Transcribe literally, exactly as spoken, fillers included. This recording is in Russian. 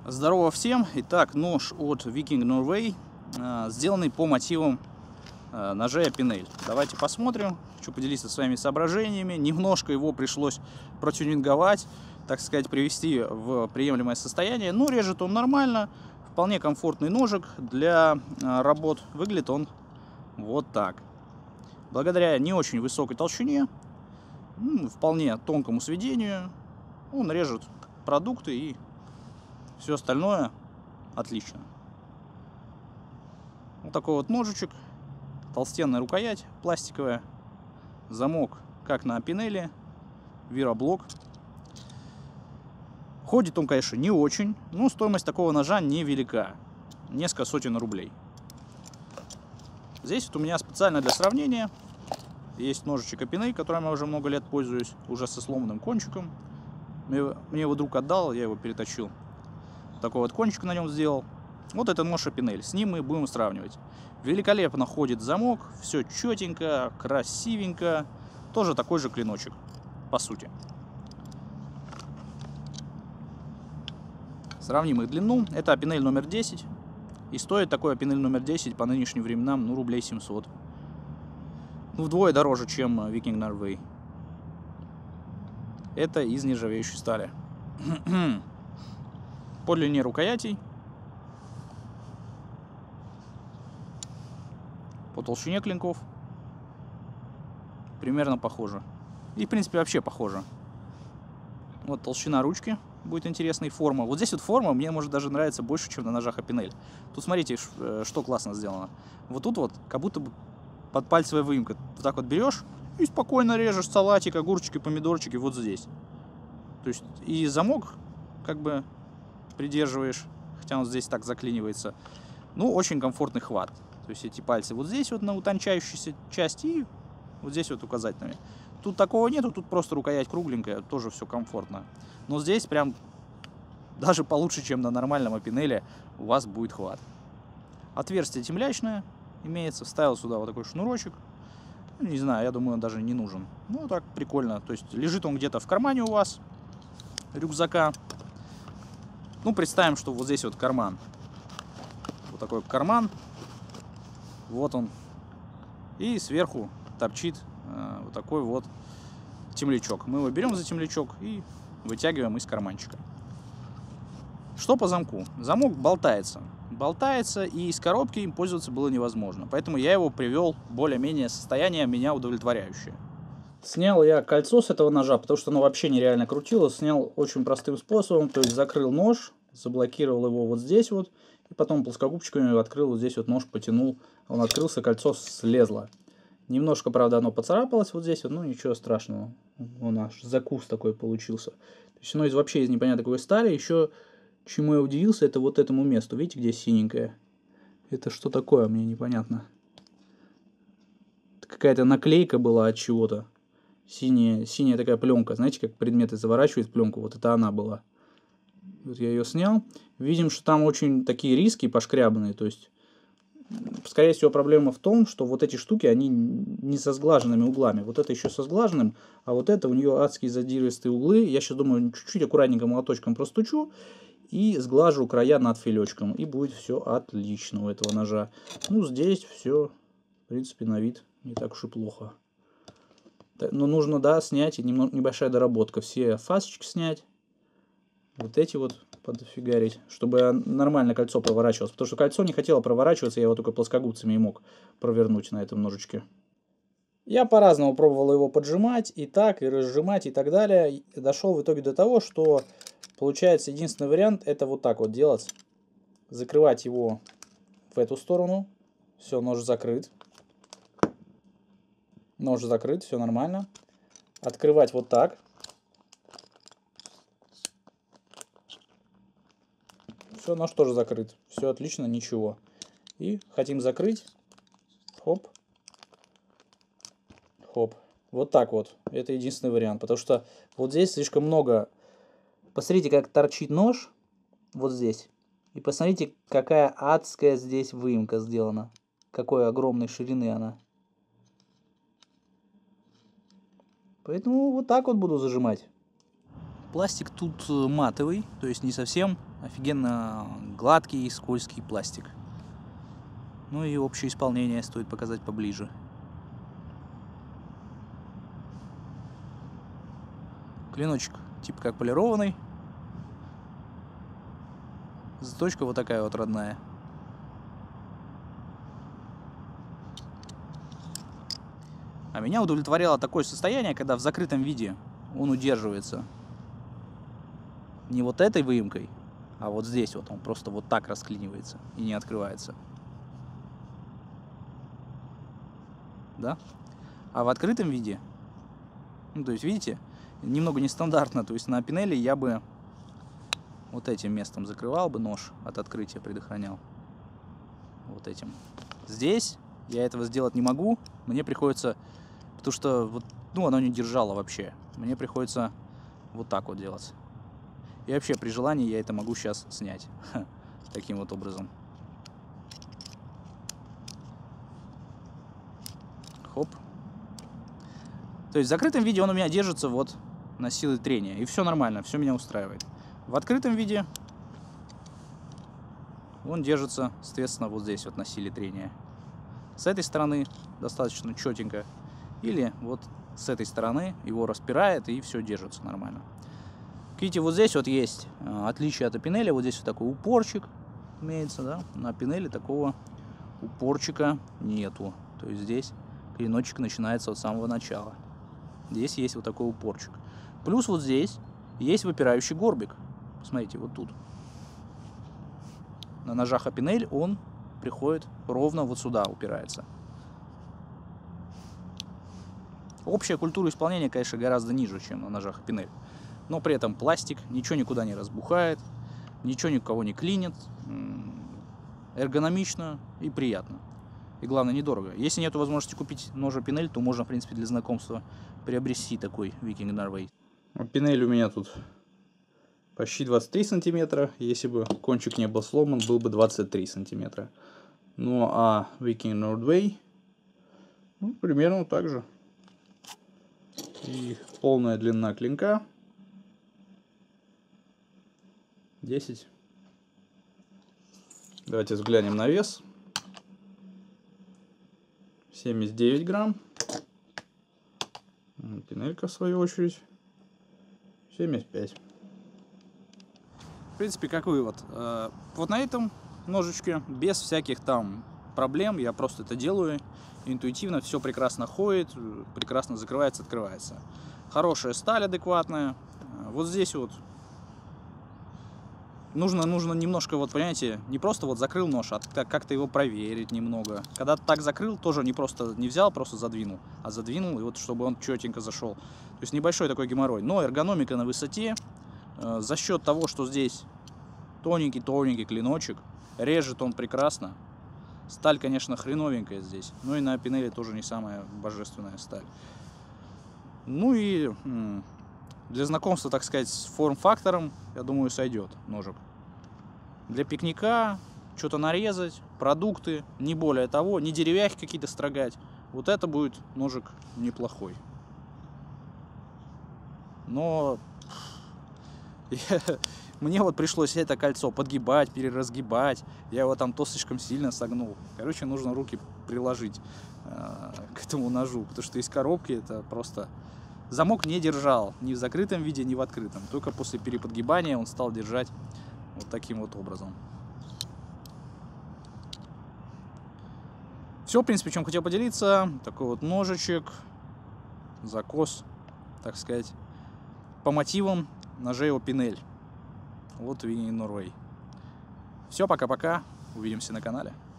Здорово всем! Итак, нож от Viking Norway, э, сделанный по мотивам э, ножей Opinel. Давайте посмотрим. Хочу поделиться своими соображениями. Немножко его пришлось протюнинговать, так сказать, привести в приемлемое состояние. Но режет он нормально. Вполне комфортный ножик для э, работ. Выглядит он вот так. Благодаря не очень высокой толщине, ну, вполне тонкому сведению, он режет продукты и все остальное отлично. Вот такой вот ножичек, толстенная рукоять пластиковая, замок как на Opinel, вироблок. Ходит он, конечно, не очень, но стоимость такого ножа невелика, несколько сотен рублей. Здесь вот у меня специально для сравнения есть ножичек Opinel, которым я уже много лет пользуюсь, уже со сломанным кончиком. Мне его друг отдал, я его перетащил. Такой вот кончик на нем сделал. Вот это нож Opinel. С ним мы будем сравнивать. Великолепно ходит замок. Все четенько, красивенько. Тоже такой же клиночек, по сути. Сравним их длину. Это Opinel номер десять. И стоит такой Opinel номер десять по нынешним временам, ну, рублей семьсот. Ну, вдвое дороже, чем Viking Norway. Это из нержавеющей стали. По длине рукоятей, по толщине клинков примерно похоже. И, в принципе, вообще похоже. Вот толщина ручки будет интересной, форма. Вот здесь вот форма мне, может, даже нравится больше, чем на ножах Opinel. Тут смотрите, что классно сделано. Вот тут вот как будто бы подпальцевая выемка. Вот так вот берешь и спокойно режешь салатик, огурчики, помидорчики вот здесь. То есть и замок как бы придерживаешь, хотя он здесь так заклинивается. Ну, очень комфортный хват. То есть эти пальцы вот здесь вот на утончающейся части и вот здесь вот указательными. Тут такого нету, тут просто рукоять кругленькая, тоже все комфортно. Но здесь прям даже получше, чем на нормальном Opinel, у вас будет хват. Отверстие темлячное имеется, вставил сюда вот такой шнурочек. Не знаю, я думаю, он даже не нужен. Ну, так прикольно. То есть лежит он где-то в кармане у вас рюкзака. Ну, представим, что вот здесь вот карман. Вот такой карман. Вот он. И сверху торчит э, вот такой вот темлячок. Мы его берем за темлячок и вытягиваем из карманчика. Что по замку? Замок болтается. Болтается, и из коробки им пользоваться было невозможно. Поэтому я его привел более-менее состояние меня удовлетворяющее. Снял я кольцо с этого ножа, потому что оно вообще нереально крутилось. Снял очень простым способом, то есть закрыл нож, заблокировал его вот здесь вот, и потом плоскогубчиками открыл вот здесь вот нож, потянул, он открылся, кольцо слезло. Немножко, правда, оно поцарапалось вот здесь вот, ну ничего страшного, он аж закус такой получился. То есть оно из, вообще из непонятной какой стали. Еще чему я удивился, это вот этому месту, видите, где синенькое? Это что такое, мне непонятно. Какая-то наклейка была от чего-то. Синяя, синяя такая пленка, знаете, как предметы заворачивают пленку, вот это она была. Вот я ее снял. Видим, что там очень такие риски пошкрябанные, то есть, скорее всего, проблема в том, что вот эти штуки, они не со сглаженными углами. Вот это еще со сглаженным, а вот это у нее адские задиристые углы. Я сейчас думаю, чуть-чуть аккуратненько молоточком простучу и сглажу края над филечком, и будет все отлично у этого ножа. Ну, здесь все, в принципе, на вид не так уж и плохо. Но нужно, да, снять, и немного, небольшая доработка. Все фасочки снять. Вот эти вот подфигарить, чтобы нормально кольцо проворачивалось. Потому что кольцо не хотело проворачиваться, я его только плоскогубцами и мог провернуть на этом ножичке. Я по-разному пробовал его поджимать, и так, и разжимать, и так далее. И дошел в итоге до того, что получается единственный вариант это вот так вот делать. Закрывать его в эту сторону. Все, нож закрыт. Нож закрыт, все нормально. Открывать вот так. Все, нож тоже закрыт. Все отлично, ничего. И хотим закрыть. Хоп. Хоп. Вот так вот. Это единственный вариант. Потому что вот здесь слишком много. Посмотрите, как торчит нож. Вот здесь. И посмотрите, какая адская здесь выемка сделана. Какой огромной ширины она. Поэтому вот так вот буду зажимать. Пластик тут матовый, то есть не совсем Офигенно гладкий и скользкий пластик. Ну и общее исполнение стоит показать поближе. Клиночек типа как полированный. Заточка вот такая вот родная. А меня удовлетворяло такое состояние, когда в закрытом виде он удерживается не вот этой выемкой, а вот здесь вот он просто вот так расклинивается и не открывается. Да? А в открытом виде, ну то есть видите, немного нестандартно, то есть на пинели я бы вот этим местом закрывал бы нож, от открытия предохранял. Вот этим. Здесь я этого сделать не могу, мне приходится, потому что вот, ну оно не держало вообще, мне приходится вот так вот делать. И вообще при желании я это могу сейчас снять. Таким вот образом. Хоп. То есть в закрытом виде он у меня держится вот на силы трения. И все нормально, все меня устраивает. В открытом виде он держится, соответственно, вот здесь вот на силе трения. С этой стороны достаточно четенько. Или вот с этой стороны его распирает и все держится нормально. Видите, вот здесь вот есть отличие от пинели. Вот здесь вот такой упорчик имеется, да? На пинели такого упорчика нету. То есть здесь клиночек начинается от самого начала. Здесь есть вот такой упорчик. Плюс вот здесь есть выпирающий горбик. Посмотрите, вот тут. На ножах Opinel он приходит ровно вот сюда, упирается. Общая культура исполнения, конечно, гораздо ниже, чем на ножах Opinel. Но при этом пластик, ничего никуда не разбухает, ничего никого не клинит, эргономично и приятно. И главное, недорого. Если нет возможности купить нож Opinel, то можно, в принципе, для знакомства приобрести такой Viking Norway. Opinel у меня тут почти двадцать три сантиметра. Если бы кончик не был сломан, был бы двадцать три сантиметра. Ну а Viking Norway, ну, примерно так же. И полная длина клинка десять. Давайте взглянем на вес. семьдесят девять грамм. Пинелька, в свою очередь, семьдесят пять. В принципе, как вывод. Вот на этом ножичке, без всяких там проблем, я просто это делаю. Интуитивно все прекрасно ходит, прекрасно закрывается, открывается. Хорошая сталь адекватная. Вот здесь вот Нужно, нужно немножко, вот понимаете, не просто вот закрыл нож, а как-то его проверить немного. Когда так закрыл, тоже не просто не взял, просто задвинул, а задвинул, и вот чтобы он четенько зашел. То есть небольшой такой геморрой. Но эргономика на высоте, э, за счет того, что здесь тоненький-тоненький клиночек, режет он прекрасно. Сталь, конечно, хреновенькая здесь, но и на Opinel тоже не самая божественная сталь. Ну и... Для знакомства, так сказать, с форм-фактором, я думаю, сойдет ножик. Для пикника, что-то нарезать, продукты, не более того, не деревяхи какие-то строгать. Вот это будет ножик неплохой. Но я, мне вот пришлось это кольцо подгибать, переразгибать. Я его там то слишком сильно согнул. Короче, нужно руки приложить э, к этому ножу, потому что из коробки это просто... Замок не держал ни в закрытом виде, ни в открытом. Только после переподгибания он стал держать вот таким вот образом. Все, в принципе, чем хотел поделиться. Такой вот ножичек, закос, так сказать, по мотивам ножей Opinel. Вот Viking Norway. Все, пока-пока. Увидимся на канале.